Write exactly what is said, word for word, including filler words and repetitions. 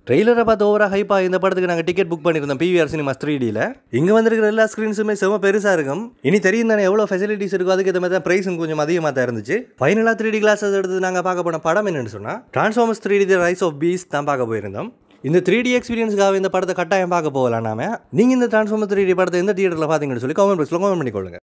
ட்ரெய்லரை பார்த்து ஓவராக ஹைப்பாக இந்த படத்துக்கு நாங்கள் டிக்கெட் புக் பண்ணியிருந்தோம் பிவிஆர் சினிமாஸ் த்ரீ டியில். இங்கே வந்திருக்கிற எல்லா ஸ்க்ரீன்ஸுமே செம பெருசாக இருக்கும். இனி தெரியும் தானே எவ்வளோ ஃபெசிலிட்டிஸ் இருக்கும். அதுக்கு ஏற்ற மாதிரி தான் ப்ரைஸும் கொஞ்சம் அதிகமாக தான் இருந்துச்சு. ஃபைனலாக த்ரீ டி கிளாஸஸ் எடுத்து நாங்கள் பார்க்க போன படம் என்னென்னு சொன்னால் Transformers three D the rise of beast தான் பார்க்க போயிருந்தோம். இந்த த்ரீ டி எக்ஸ்பீரியன்ஸ்க்காக இந்த படத்தை கட்டாயம் பார்க்க போகலாம். நாம நீங்கள் இந்த டிரான்ஸ்ஃபார்மர் த்ரீ டி படத்தை எந்த தியேட்டரில் பார்த்தீங்கன்னு சொல்லி கமெண்ட் பாக்ஸில் கமெண்ட் பண்ணிக்கொள்ளுங்க.